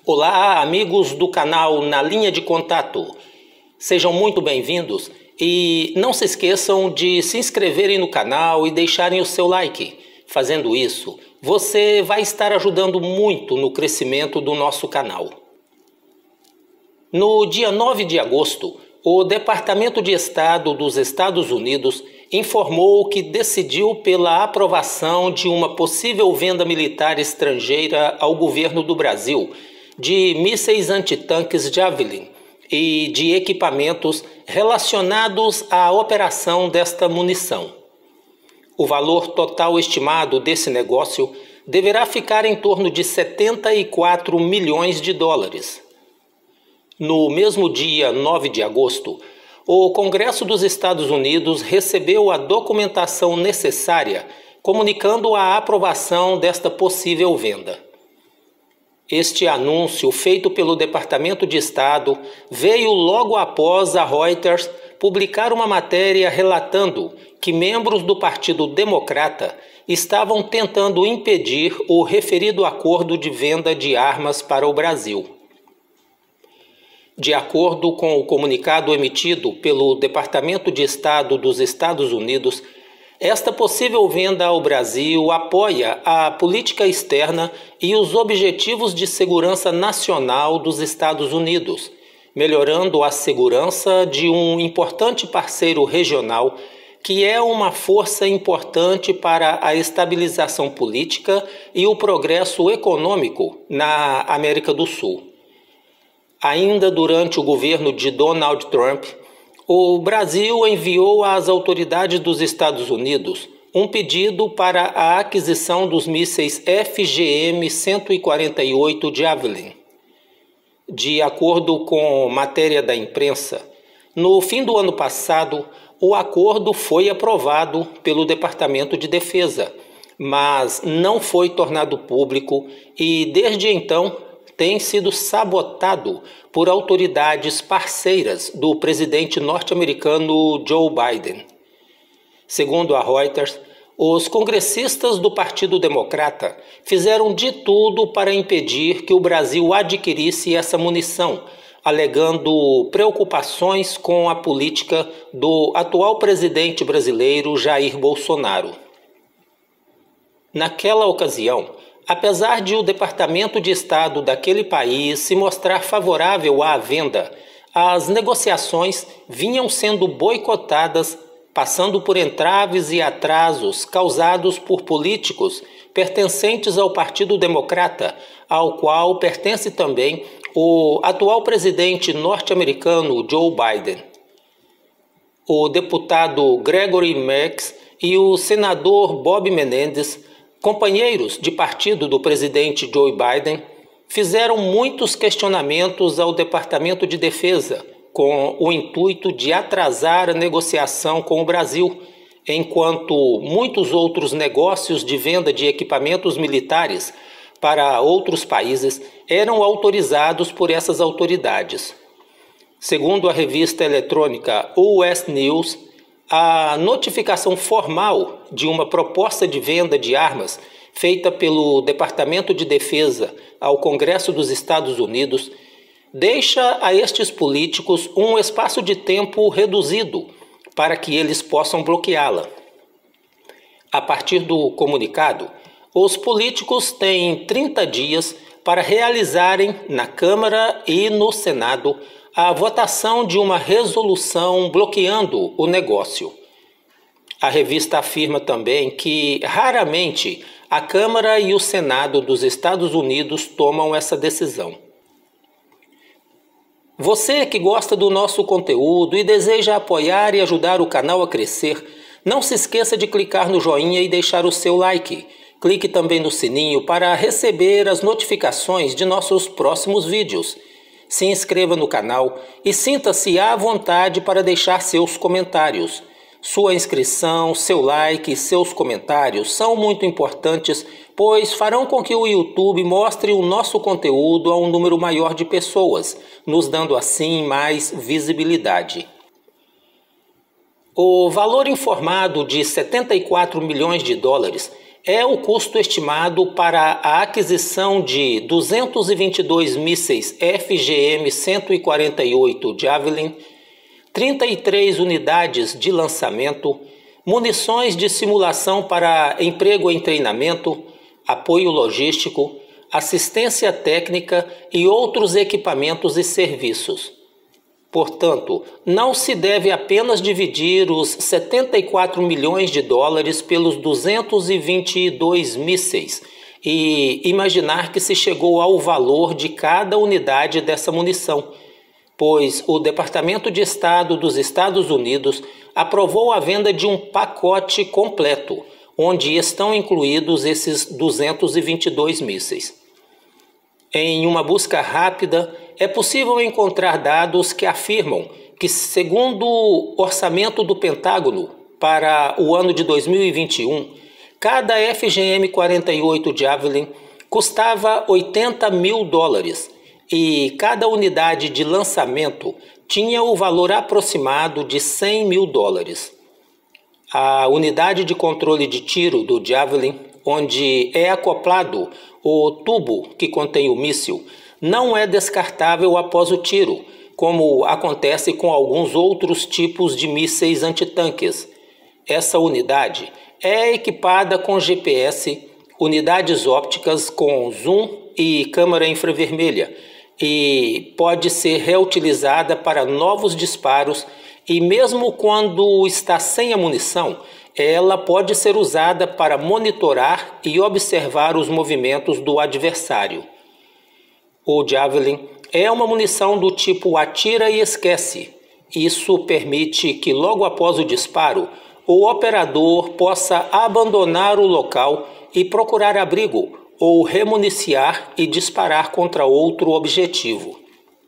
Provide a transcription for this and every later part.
Olá, amigos do canal Na Linha de Contato. Sejam muito bem-vindos e não se esqueçam de se inscreverem no canal e deixarem o seu like. Fazendo isso, você vai estar ajudando muito no crescimento do nosso canal. No dia 9 de agosto, o Departamento de Estado dos Estados Unidos informou que decidiu pela aprovação de uma possível venda militar estrangeira ao governo do Brasil de mísseis antitanques Javelin e de equipamentos relacionados à operação desta munição. O valor total estimado desse negócio deverá ficar em torno de 74 milhões de dólares. No mesmo dia 9 de agosto, o Congresso dos Estados Unidos recebeu a documentação necessária, comunicando a aprovação desta possível venda. Este anúncio, feito pelo Departamento de Estado, veio logo após a Reuters publicar uma matéria relatando que membros do Partido Democrata estavam tentando impedir o referido acordo de venda de armas para o Brasil. De acordo com o comunicado emitido pelo Departamento de Estado dos Estados Unidos, esta possível venda ao Brasil apoia a política externa e os objetivos de segurança nacional dos Estados Unidos, melhorando a segurança de um importante parceiro regional que é uma força importante para a estabilização política e o progresso econômico na América do Sul. Ainda durante o governo de Donald Trump, o Brasil enviou às autoridades dos Estados Unidos um pedido para a aquisição dos mísseis FGM-148 Javelin. De acordo com matéria da imprensa, no fim do ano passado, o acordo foi aprovado pelo Departamento de Defesa, mas não foi tornado público e, desde então, tem sido sabotado por autoridades parceiras do presidente norte-americano Joe Biden. Segundo a Reuters, os congressistas do Partido Democrata fizeram de tudo para impedir que o Brasil adquirisse essa munição, alegando preocupações com a política do atual presidente brasileiro Jair Bolsonaro. Naquela ocasião, apesar de o Departamento de Estado daquele país se mostrar favorável à venda, as negociações vinham sendo boicotadas, passando por entraves e atrasos causados por políticos pertencentes ao Partido Democrata, ao qual pertence também o atual presidente norte-americano Joe Biden. O deputado Gregory Meeks e o senador Bob Menendez, companheiros de partido do presidente Joe Biden, fizeram muitos questionamentos ao Departamento de Defesa com o intuito de atrasar a negociação com o Brasil, enquanto muitos outros negócios de venda de equipamentos militares para outros países eram autorizados por essas autoridades. Segundo a revista eletrônica US News, a notificação formal de uma proposta de venda de armas feita pelo Departamento de Defesa ao Congresso dos Estados Unidos deixa a estes políticos um espaço de tempo reduzido para que eles possam bloqueá-la. A partir do comunicado, os políticos têm 30 dias para realizarem na Câmara e no Senado a votação de uma resolução bloqueando o negócio. A revista afirma também que, raramente, a Câmara e o Senado dos Estados Unidos tomam essa decisão. Você que gosta do nosso conteúdo e deseja apoiar e ajudar o canal a crescer, não se esqueça de clicar no joinha e deixar o seu like. Clique também no sininho para receber as notificações de nossos próximos vídeos. Se inscreva no canal e sinta-se à vontade para deixar seus comentários. Sua inscrição, seu like e seus comentários são muito importantes, pois farão com que o YouTube mostre o nosso conteúdo a um número maior de pessoas, nos dando assim mais visibilidade. O valor informado de 74 milhões de dólares é o custo estimado para a aquisição de 222 mísseis FGM-148 Javelin, 33 unidades de lançamento, munições de simulação para emprego em treinamento, apoio logístico, assistência técnica e outros equipamentos e serviços. Portanto, não se deve apenas dividir os 74 milhões de dólares pelos 222 mísseis e imaginar que se chegou ao valor de cada unidade dessa munição, pois o Departamento de Estado dos Estados Unidos aprovou a venda de um pacote completo, onde estão incluídos esses 222 mísseis. Em uma busca rápida, é possível encontrar dados que afirmam que, segundo o orçamento do Pentágono para o ano de 2021, cada FGM-48 Javelin custava 80 mil dólares e cada unidade de lançamento tinha o valor aproximado de 100 mil dólares. A unidade de controle de tiro do Javelin, onde é acoplado o tubo que contém o míssil, não é descartável após o tiro, como acontece com alguns outros tipos de mísseis antitanques. Essa unidade é equipada com GPS, unidades ópticas com zoom e câmera infravermelha, e pode ser reutilizada para novos disparos, e mesmo quando está sem a munição, ela pode ser usada para monitorar e observar os movimentos do adversário. O Javelin é uma munição do tipo atira e esquece. Isso permite que logo após o disparo, o operador possa abandonar o local e procurar abrigo, ou remuniciar e disparar contra outro objetivo.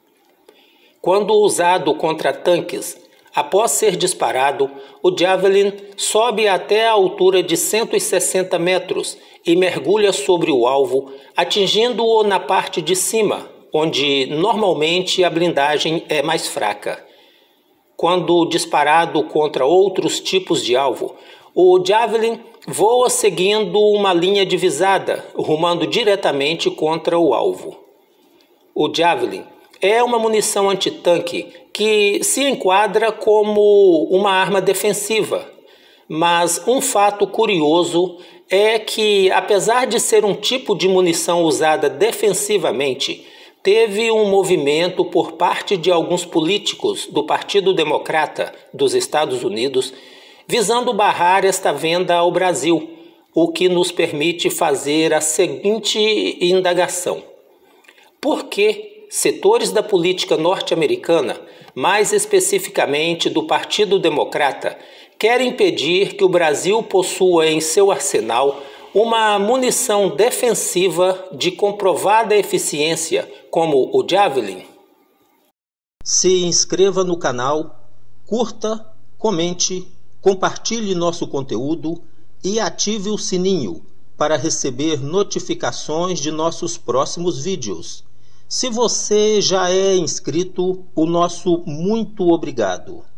Quando usado contra tanques, após ser disparado, o Javelin sobe até a altura de 160 metros e mergulha sobre o alvo, atingindo-o na parte de cima, onde normalmente a blindagem é mais fraca. Quando disparado contra outros tipos de alvo, o Javelin voa seguindo uma linha divisada, rumando diretamente contra o alvo. O Javelin é uma munição antitanque que se enquadra como uma arma defensiva, mas um fato curioso é que, apesar de ser um tipo de munição usada defensivamente, teve um movimento por parte de alguns políticos do Partido Democrata dos Estados Unidos visando barrar esta venda ao Brasil, o que nos permite fazer a seguinte indagação: por que setores da política norte-americana, mais especificamente do Partido Democrata, querem impedir que o Brasil possua em seu arsenal uma munição defensiva de comprovada eficiência, como o Javelin? Se inscreva no canal, curta, comente, compartilhe nosso conteúdo e ative o sininho para receber notificações de nossos próximos vídeos. Se você já é inscrito, o nosso muito obrigado.